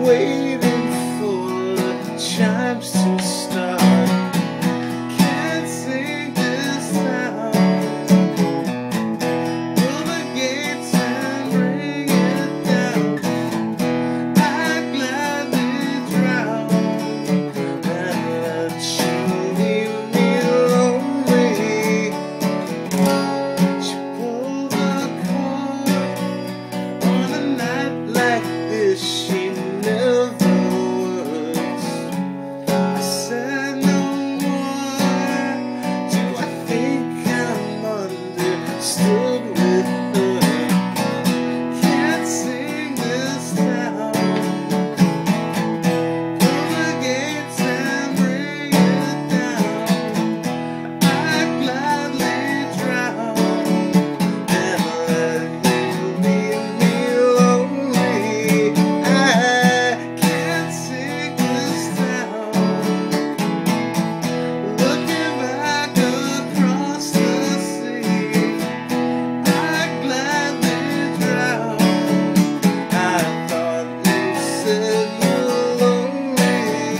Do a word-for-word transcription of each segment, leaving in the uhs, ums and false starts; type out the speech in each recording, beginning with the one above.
waiting for the chimes to start. Can't sing this now. Pull the gates and bring it down. I'd gladly drown and let you leave me lonely. She pulled the cord on a night like this. She never works. I said no more. Do I think I'm understood with her? Can't sing this town. Pull the gates and bring it down. I'd gladly drown and let you leave me lonely. I can't sing this town. Looking back across the sea, I'd gladly drown. I thought you said you're lonely.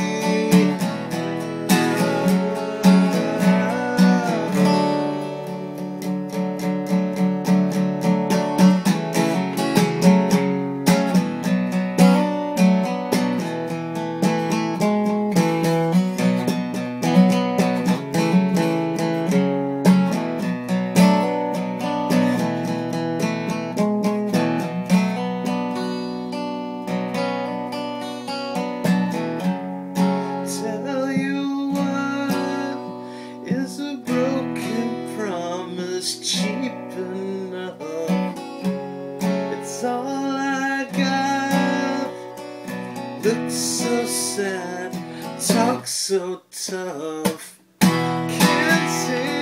Tell you what, is a broken promise cheap enough? It's all I got. Look so sad, talk so tough. Can't say